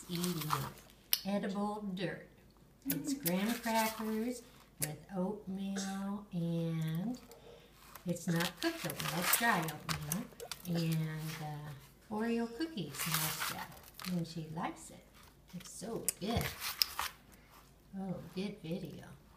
eating edible dirt. It's graham crackers with oatmeal, and it's not cooked oatmeal, it's dry oatmeal, and Oreo cookies mashed up. And she likes it. It's so good. Oh, good video.